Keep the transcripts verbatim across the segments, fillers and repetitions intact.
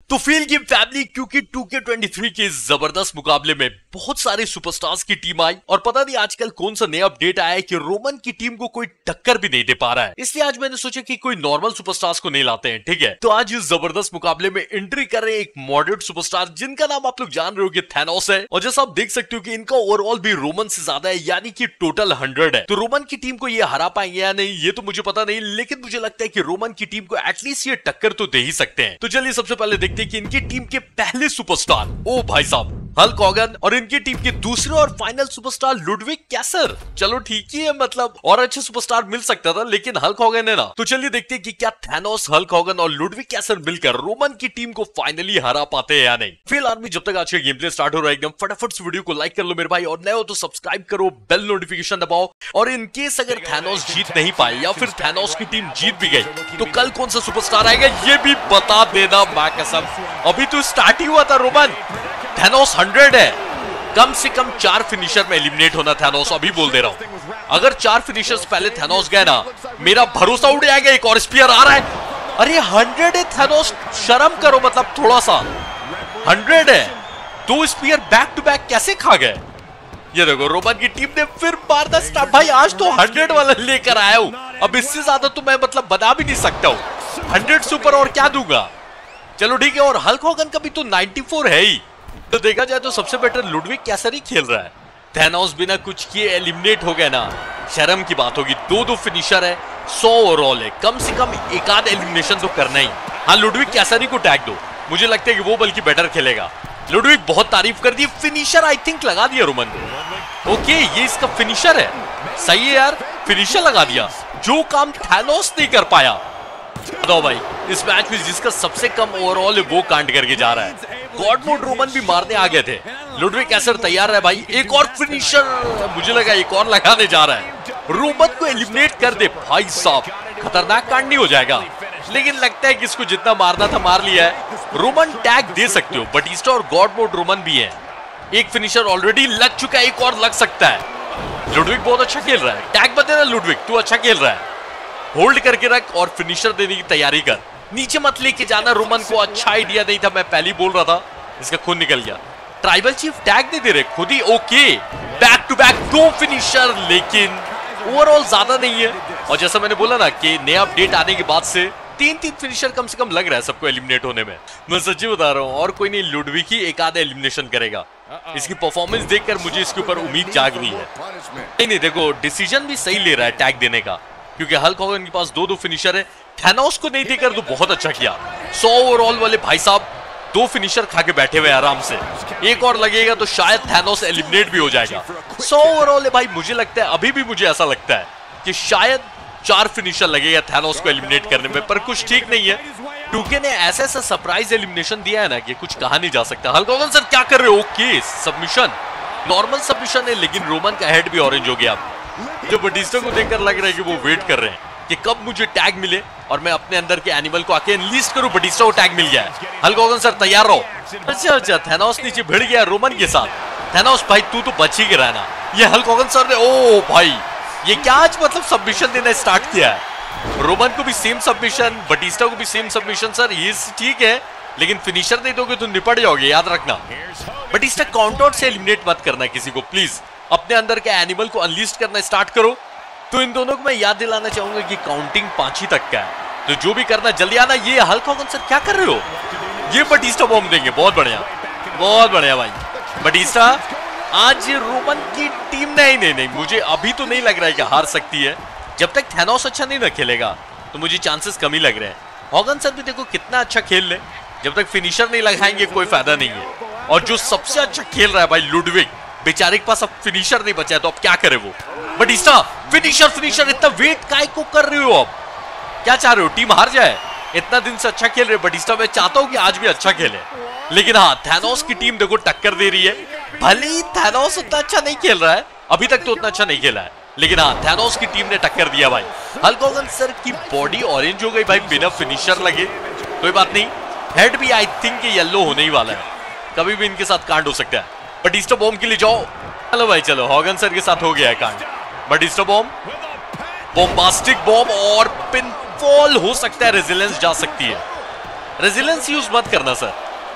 तो feel game family क्योंकि two K twenty three के इस जबरदस्त मुकाबले में बहुत सारे सुपरस्टार्स की टीम आई और पता नहीं आजकल कौन सा नया अपडेट आया है कि रोमन की टीम को कोई टक्कर भी नहीं दे पा रहा है। इसलिए आज मैंने सोचा कि कोई नॉर्मल सुपरस्टार्स को नहीं लाते हैं, ठीक है। तो आज इस जबरदस्त मुकाबले में एंट्री कर रहे हैं एक मॉडरेट सुपरस्टार जिनका नाम आप लोग जान रहे हो कि थैनोस है। और जैसा आप देख सकते हो कि इनका ओवरऑल भी रोमन से ज्यादा है, यानी कि टोटल हंड्रेड है। तो रोमन की टीम को ये हरा पाएंगे या नहीं ये तो मुझे पता नहीं, लेकिन मुझे लगता है कि रोमन की टीम को एटलीस्ट ये टक्कर तो दे ही सकते हैं। तो चलिए सबसे पहले देखते हैं कि इनकी टीम के पहले सुपरस्टार ओ भाई साहब हल्क हॉगन और इनकी टीम के दूसरे और फाइनल सुपरस्टार लुडविग कैसर। चलो ठीक ही है, मतलब और अच्छे सुपरस्टार मिल सकता था, लेकिन हल्क हॉगन है ना। तो चलिए देखते हैं कि क्या थैनोस, हल्क हॉगन और लुडविग कैसर मिलकर रोमन की टीम को फाइनली हरा पाते हैं या नहीं। फिलहाल आर्मी जब तक आज का गेम प्ले स्टार्ट हो रहा है एकदम फटाफट से वीडियो को लाइक कर लो मेरे भाई, और नए हो तो सब्सक्राइब करो, बेल नोटिफिकेशन दबाओ। और इन केस अगर थैनोस जीत नहीं पाए या फिर थैनोस की टीम जीत भी गई तो कल कौन सा सुपरस्टार आएगा ये भी बता देना मां कसम। अभी तो स्टार्ट ही हुआ था रोमन, थैनोस हंड्रेड है, कम से कम चार फिनिशर में एलिमिनेट होना थैनोस, अभी बोल दे रहा हूं। अगर चार फिनिशर्स पहले थैनोस गए ना मेरा भरोसा उड़ जाएगा। एक और स्पीयर आ रहा है, अरे हंड्रेड है थैनोस, शर्म करो, मतलब थोड़ा सा हंड्रेड है, दो स्पीयर बैक टू बैक कैसे खा गए। ये देखो रोमन की टीम ने फिर मार दा स्टार्ट। भाई आज तो हंड्रेड वाला लेकर आया हूं, अब इससे ज्यादा तो मैं मतलब बना भी नहीं सकता हूं। हंड्रेड सुपर और क्या दूंगा। चलो ठीक है, और हल्क हॉगन का भी तो नाइंटी फोर है ही। तो देखा जाए तो सबसे बेटर लुडविग कैसर ही खेल रहा है। थैनोस बिना कुछ किए एलिमिनेट हो गया ना, शर्म की बात होगी। दो दो फिनिशर है, सौ ओवरऑल है, कम से कम एक आध एलिमिनेशन तो करना ही। हाँ लुडविग कैसर ही को टैग दो, मुझे लगता है कि वो बल्कि बेटर खेलेगा। लुडविग बहुत तारीफ कर दी, फिनिशर आई थिंक लगा दिया रोमन को। ओके ये इसका फिनिशर है, सही है यार, फिनिशर लगा दिया जो काम थैनोस नहीं कर पाया। बताओ भाई इस मैच में जिसका सबसे कम ओवरऑल है वो कांड करके जा रहा है। गॉड मोड रोमन भी मारने आ गए थे, लुडविग कैसर तैयार है भाई। एक और फिनिशर, मुझे लगा एक और लगाने जा रहा है। रोमन को एलिमिनेट कर दे भाई साहब, खतरनाक कांड नहीं हो जाएगा, लेकिन लगता है कि इसको जितना मारना था मार लिया है। रोमन टैग दे सकते हो, बटिस्टा और गॉड मोड रोमन भी है। एक फिनिशर ऑलरेडी लग चुका है, एक और लग सकता है। लुडविग बहुत अच्छा खेल रहा है, टैग बता देना लुडविग तू अच्छा खेल रहा है, होल्ड करके रख और फिनिशर देने की तैयारी कर। नीचे मत लेके जाना रोमन को, अच्छा आइडिया नहीं था, मैं पहले ही बोल रहा था। इसका खून निकल गया। ट्राइबल चीफ टैग नहीं दे रहे खुद ही। ओके बैक टू बैक दो फिनिशर, लेकिन ओवरऑल ज्यादा नहीं है। और जैसा मैंने बोला ना कि नया अपडेट आने के बाद से तीन तीन फिनिशर कम से कम लग रहा है सबको एलिमिनेट होने में। मैं सच्ची बता रहा हूँ, और कोई नहीं, लुडविग ही एक आधा एलिमिनेशन करेगा। इसकी परफॉर्मेंस देखकर मुझे इसके ऊपर उम्मीद जाग रही है। नहीं नहीं देखो डिसीजन भी सही ले रहा है टैग देने का, क्योंकि हल्क हॉगन के पास दो दो फिनिशर है। थैनोस को नहीं देकर तो बहुत अच्छा किया। सौ ओवरऑल वाले भाई साहब दो फिनिशर खा के बैठे हुए आराम से, एक और लगेगा तो शायद थैनोस एलिमिनेट भी हो जाएगा। सौ ओवरऑल है भाई, मुझे लगता है अभी भी मुझे ऐसा लगता है कि शायद चार फिनिशर लगेगा थैनोस को एलिमिनेट करने में, पर कुछ ठीक नहीं है। टूके ने ऐसा ऐसा सरप्राइज एलिमिनेशन दिया है ना कि कुछ कहा नहीं जा सकता। हल्क हॉगन सर क्या कर रहे हो। ओके सबमिशन, नॉर्मल सबमिशन है, लेकिन रोमन का हेड भी ऑरेंज हो गया। जो बटिस्टा को देखकर लग रहा है कि वो वेट कर रहे हैं कि कब मुझे टैग मिले और मैं अपने अंदर के एनिमल को आके एनलिस्ट करूं। बटिस्टा को टैग मिल गया है। हल्क हॉगन सर तैयार रहो। अच्छा अच्छा थैनोस नीचे भिड़ गया रोमन के साथ। थैनोस भाई तू तो बच ही गया ना। ये हल्क हॉगन सर ने, ओ भाई ये क्या आज मतलब सबमिशन देना स्टार्ट किया है। रोमन को भी सेम सबमिशन, बटिस्टा को भी सेम सबमिशन। सर ये ठीक है, लेकिन फिनिशर नहीं दोगे तो निपट जाओगे, याद रखना। बटिस्टा काउंट आउट से एलिमिनेट मत करना किसी को प्लीज, अपने अंदर के एनिमल को अनलिस्ट करना स्टार्ट करो। तो इन दोनों को मैं याद दिलाना चाहूंगा कि काउंटिंग पांच ही तक का है, तो जो भी करना जल्दी आना। ये हल्क हॉगन सर क्या कर रहे हो। ये बटिस्टा बॉम्ब देंगे, बहुत बढ़िया बहुत बढ़िया भाई। बटिस्टा आज रोमन की टीम नहीं नहीं नहीं मुझे अभी तो नहीं लग रहा है कि हार सकती है। जब तक थैनोस अच्छा नहीं ना खेलेगा तो मुझे चांसेस कम ही लग रहे हैं। हॉगन सर भी देखो कितना अच्छा खेल ले, जब तक फिनिशर नहीं लगाएंगे कोई फायदा नहीं है। और जो सबसे अच्छा खेल रहा है भाई लुडविग, बेचारे के पास अब फिनिशर नहीं बचा है, तो अब क्या करे वो। बटिस्टा फिनिशर फिनिशर, इतना वेट काय को कर रहे हो, अब क्या चाह रहे हो टीम हार जाए। इतना दिन से अच्छा खेल रहे बटिस्टा, मैं चाहता हूं कि आज भी अच्छा खेले, लेकिन हाँ थैनोस की टीम देखो टक्कर दे रही है। भले ही थैनोस उतना अच्छा नहीं खेल रहा है, अभी तक तो उतना अच्छा नहीं खेला है, लेकिन हाँ थैनोस की टीम ने टक्कर दिया भाई। हल्क हॉगन सर की बॉडी ऑरेंज हो गई भाई बिना फिनिशर लगे, कोई बात नहीं। हेड भी आई थिंक येलो होने ही वाला है, कभी भी इनके साथ कांड हो सकता है। बटिस्टा बॉम्ब के लिए जाओ। चलो भाई चलो, हॉगन सर के साथ हो गया है कांड। बटिस्टा बॉम्ब, बॉम्बास्टिक बॉम्ब और पिनफॉल हो सकता है, रेजिलेंस जा सकती है। रेजिलेंस यूज मत करना सर।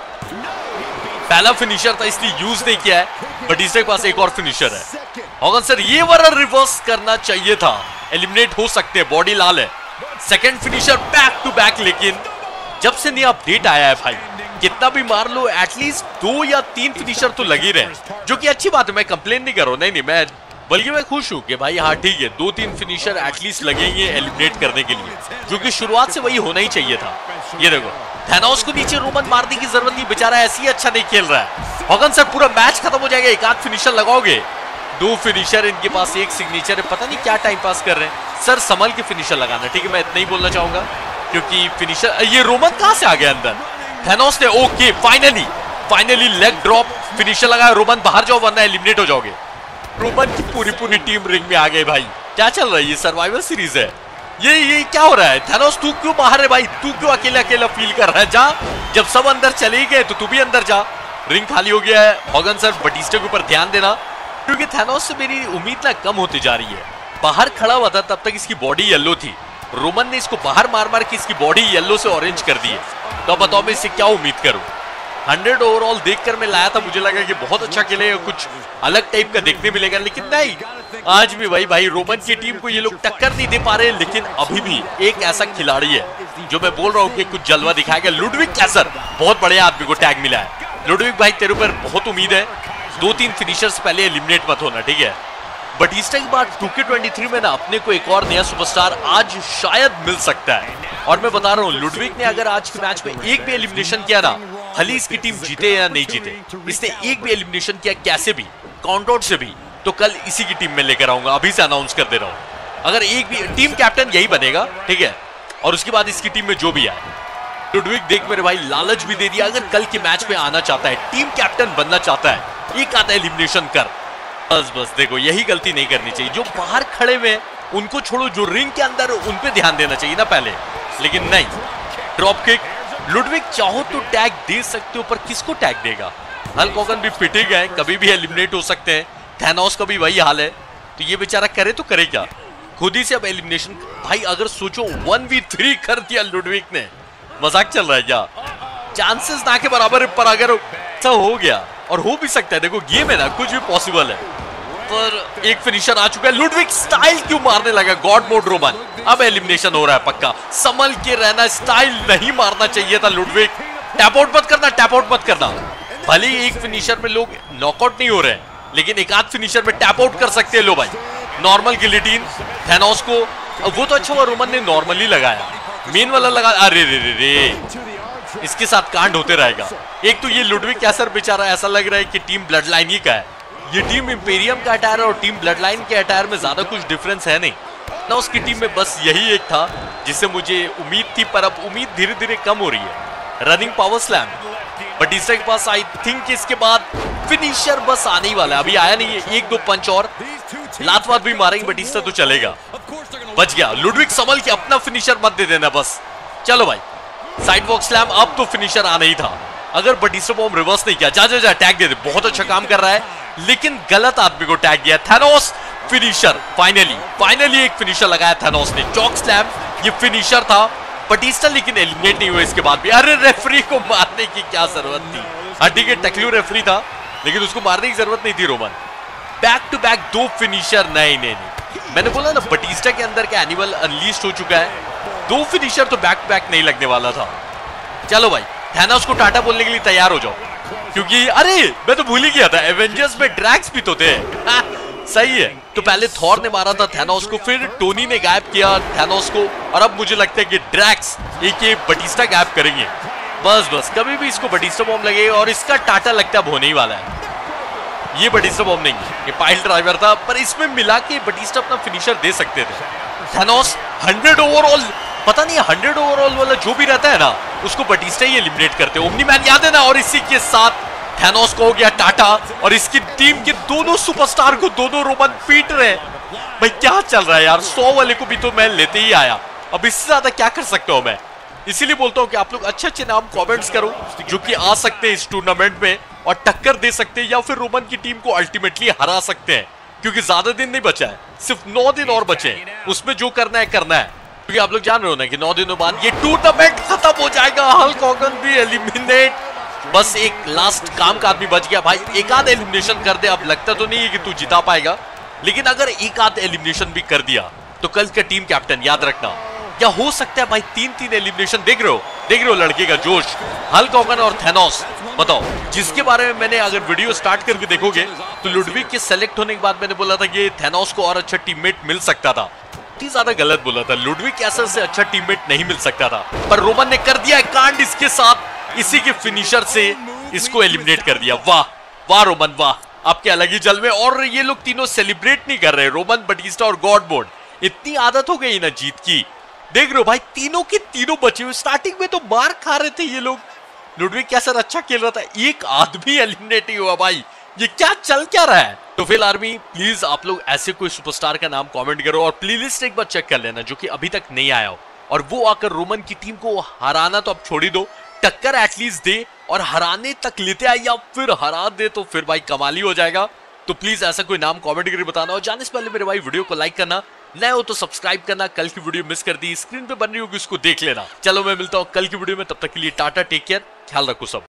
पहला फिनिशर था इसलिए यूज नहीं किया है, बट इसके पास एक और फिनिशर है। होगन सर ये वाला रिवर्स करना चाहिए था, एलिमिनेट हो सकते हैं, बॉडी लाल है। Second finisher back to back, लेकिन जब से नया अपडेट आया है भाई, कितना भी मार लो एटलीस्ट दो या तीन फिनिशर तो लग ही रहे, जो कि अच्छी बात है, मैं कंप्लेन नहीं कर रहा हूं, नहीं नहीं मैं बल्कि मैं खुश हूं कि भाई हाँ ठीक है, दो तीन फिनिशर एटलीस्ट लगेंगे एलिमिनेट करने के लिए, जो कि शुरुआत से वही होना ही चाहिए था। ये देखो थैनोस को नीचे रोमन मारने की जरूरत नहीं, बेचारा ऐसे ही अच्छा नहीं खेल रहा है। होगन सर पूरा मैच खत्म हो जाएगा, एक आध फिनिशर लगाओगे, दो फिनिशर इनके पास, एक सिग्नेचर है, पता नहीं क्या टाइम पास कर रहे हैं सर। संभल के फिनिशर लगाना, ठीक है, मैं इतना ही बोलना चाहूंगा, क्योंकि फिनिशर ये रोमन कहां से आ गया अंदर, थैनोस ने, okay finally finally leg drop finisher लगाया, रोमन बाहर जाओ वरना एलिमिनेट हो जाओगे। रोमन की पूरी पूरी टीम रिंग में आ गई भाई, क्या चल रहा है, ये सर्वाइवल सीरीज है, ये ये क्या हो रहा है। थैनोस तू क्यों बाहर है भाई, तू क्यों अकेला अकेला फील कर रहा है, जा, जब सब अंदर चले गए तो तू भी अंदर जा, रिंग खाली हो गया है। होगन सर बटिस्टा के ऊपर ध्यान देना, क्योंकि थैनोस से मेरी उम्मीद ना कम होती जा रही है। बाहर खड़ा हुआ था तब तक इसकी बॉडी येलो थी, रोमन ने इसको बाहर मार मार के इसकी बॉडी येलो से ऑरेंज कर दी है, तो अब बताओ मैं इससे क्या उम्मीद करूं। हंड्रेड ओवरऑल देखकर मैं लाया था, मुझे लगा कि बहुत अच्छा खेले, कुछ अलग टाइप का देखने मिलेगा, लेकिन नहीं, आज भी भाई भाई रोमन की टीम को ये लोग टक्कर नहीं दे पा रहे। लेकिन अभी भी एक ऐसा खिलाड़ी है जो मैं बोल रहा हूँ कि कुछ जलवा दिखाएगा, लुडविग कैसर, बहुत बड़े आदमी को टैग मिला है। लुडविग भाई तेरे ऊपर बहुत उम्मीद है, दो तीन फिनिशर्स पहले एलिमिनेट मत होना, ठीक है। बटिस्टा के बाद टू के ट्वेंटी थ्री में ना अपने को एक और नया सुपरस्टार आज शायद मिल सकता है, और मैं बता रहा हूँ लुडविग ने अगर आज के मैच में एक भी एलिमिनेशन किया ना, भले इसकी टीम जीते या नहीं जीते, इसने एक भी एलिमिनेशन किया कैसे भी, काउंट आउट से भी, तो कल इसी की टीम में लेकर आऊंगा, अभी से अनाउंस कर दे रहा हूं। अगर एक भी टीम कैप्टन यही बनेगा, ठीक है, और उसके बाद इसकी टीम में जो भी आए, लुडविग देख मेरे भाई लालच भी दे दिया, अगर कल के मैच में आना चाहता है, टीम कैप्टन बनना चाहता है, एक आधा एलिमिनेशन कर, बस बस देखो यही गलती नहीं करनी चाहिए। जो बाहर खड़े हुए उनको छोड़ो, जो रिंग के अंदर उन पे ध्यान देना चाहिए ना पहले, लेकिन नहीं, ड्रॉप किक। लुडविग चाहो तो टैग दे सकते हो, पर किसको टैग देगा, हल्क होगन भी पिटे गए, कभी भी एलिमिनेट हो सकते हैं, थैनोस का भी वही हाल है, तो ये बेचारा करे तो करे क्या, खुद ही से अब एलिमिनेशन। भाई अगर सोचो वन वी थ्री कर दिया लुडविग ने, मजाक चल रहा है क्या, चांसेस ना के बराबर, पर अगर ऐसा हो गया, और हो भी सकता है, देखो गेम है ना, कुछ भी पॉसिबल है। पर एक फिनिशर आ चुका है, लुडविग स्टाइल क्यों मारने लगा, गॉड मोड रोमन, अब एलिमिनेशन हो रहा है पक्का, संभल के रहना, स्टाइल नहीं मारना चाहिए था लुडविग, टैप आउट मत करना, टैप आउट मत करना, भले ही एक फिनिशर में लोग नॉकआउट नहीं हो रहे हैं, लेकिन एक आध फिनिशर में टैप आउट कर सकते हैं लो भाई। नॉर्मल गिलिटीन थैनोस को, वो तो अच्छा हुआ रोमन ने नॉर्मली लगाया, मेन वाला लगा, अरे रे रे रे, इसके साथ कांड होते रहेगा। एक तो ये लुडविग कैसर बेचारा ऐसा लग रहा है कि टीम ब्लड लाइन ही का है, ये टीम इंपेरियम का अटायर और टीम ब्लड लाइन के अटायर में ज्यादा कुछ डिफरेंस है नहीं ना, उसकी टीम में बस यही एक था जिससे मुझे उम्मीद थी, पर अब उम्मीद धीरे धीरे कम हो रही है। रनिंग पावर स्लैम, बटिस्टा के पास आई थिंक इसके बाद फिनिशर बस आने ही वाला है, अभी आया नहीं है, एक दो पंच और लात वात भी मारेंगे बटिस्टा तो चलेगा, बच गया। लुडविग संभल के अपना फिनिशर मत दे देना बस, चलो भाई साइड वॉक स्लैम, अब तो फिनिशर आना ही था, अगर बटिस्टा बॉम्ब रिवर्स नहीं किया, जा जा जा टैग दे दे, बहुत अच्छा काम कर रहा है, लेकिन गलत आदमी को टैग किया। थैनोस फिनिशर, फाइनली फाइनली एक फिनिशर लगाया थैनोस ने, चॉक स्लैम, ये फिनिशर था बटिस्टा, लेकिन एलिमिनेट नहीं हुआ इसके बाद भी। अरे रेफरी को मारने की क्या जरूरत थी, हाँ ठीक है टकलू रेफरी था, लेकिन उसको मारने की जरूरत नहीं थी। रोमन बैक टू बैक दो फिनिशर, नहीं नहीं नहीं, मैंने बोला ना बटिस्टा के अंदर का एनिमल अनलीस्ट हो चुका है, दो फिनिशर तो बैक टू बैक नहीं लगने वाला था। चलो भाई थैनोस को टाटा बोलने के लिए तैयार हो जाओ, क्योंकि अरे मैं तो भूल ही गया था एवेंजर्स में ड्रैक्स भी तो थे। सही है, तो पहले थॉर ने मारा था थैनोस को, फिर टोनी ने गायब किया थैनोस को, और अब मुझे लगता है कि ड्रैक्स एक ये बटिस्टा गायब करेंगे। बस बस कभी भी इसको बटिस्टा बॉम्ब लगे, और इसका टाटा लगता अब होने ही वाला है। ये बटिस्टा बॉम्ब नहीं, ये पाइल ड्राइवर था, पर इसमें मिला के बटिस्टा अपना फिनिशर दे सकते थे। थैनोस हंड्रेड ओवरऑल, पता नहीं हंड्रेड ओवरऑल वाला जो भी रहता है ना, उसको बटिस्टा ही एलिमिनेट करते हैं, ओमनी मैन याद है ना, और इसी के साथ थैनोस को हो गया टाटा, और इसकी टीम के दोनों सुपरस्टार को दोनों रोमन पीट रहे हैं। भाई क्या चल रहा है यार, सौ वाले को भी तो मैं लेते ही आया, अब इससे ज्यादा क्या कर सकता हूं मैं। इसीलिए बोलता हूं कि आप लोग अच्छे अच्छे नाम कमेंट्स करो जो कि आ सकते हैं इस टूर्नामेंट में और टक्कर दे सकते हैं, या फिर रोमन की टीम को अल्टीमेटली हरा सकते हैं, क्योंकि ज्यादा दिन नहीं बचा है, सिर्फ नौ दिन और बचे हैं, उसमें जो करना है करना है। क्योंकि आप लोग जान रहे हो ना कि नौ दिनों बाद ये टूर्नामेंट खत्म हो जाएगा। हल्क हॉगन भी एलिमिनेट, बस एक लास्ट काम का आदमी बच गया भाई। एक आध एलिमिनेशन कर दे, अब लगता तो नहीं है कि तू जिता पाएगा, लेकिन अगर एक आध एलिमिनेशन भी कर दिया तो कल का टीम कैप्टन याद रखना, क्या हो सकता है भाई तीन तीन एलिमिनेशन। देख रहे हो देख रहे हो लड़के का जोश, हल्क हॉगन और थैनोस। बताओ, जिसके बारे में मैंने अगर वीडियो स्टार्ट करके देखोगे तो लुडविग के सेलेक्ट होने के बाद मैंने बोला था कि थैनोस को और अच्छा टीममेट मिल सकता था। इतनी ज्यादा गलत बोला था, लुडविग कैसर से अच्छा टीममेट नहीं मिल सकता था, पर रोमन ने कर दिया कांड इसके साथ, इसी के फिनिशर से इसको एलिमिनेट कर दिया। वाह वाह रोमन वाह, आपके अलग ही जलवे। और ये लोग तीनों सेलिब्रेट नहीं कर रहे, रोमन, बटिस्टा और गॉड बोर्ड। इतनी आदत हो गई ना जीत की। देख रहे हो भाई, तीनों के तीनों बचे हुए। स्टार्टिंग में तो मार खा रहे थे ये लोग, लुडविग कैसर अच्छा खेल रहा था, एक आदमी एलिमिनेट ही हुआ भाई। ये क्या चल क्या रहा है। तो फिर आर्मी प्लीज आप लोग ऐसे कोई सुपरस्टार का नाम कमेंट करो और प्लेलिस्ट एक बार चेक कर लेना जो कि अभी तक नहीं आया हो, और वो आकर रोमन की टीम को हराना तो अब छोड़ ही दो, टक्कर एटलीस्ट दे और हराने तक लेते आए, या फिर हरा दे तो फिर भाई कमाल ही हो जाएगा। तो प्लीज ऐसा कोई नाम कमेंट करके बताना, और जाने से पहले मेरे भाई वीडियो को लाइक करना, नए हो तो सब्सक्राइब करना। कल की वीडियो मिस कर दी, स्क्रीन पे बन रही होगी, उसको देख लेना। चलो मैं मिलता हूँ कल की वीडियो में, तब तक के लिए टाटा, टेक केयर, ख्याल रखो सब।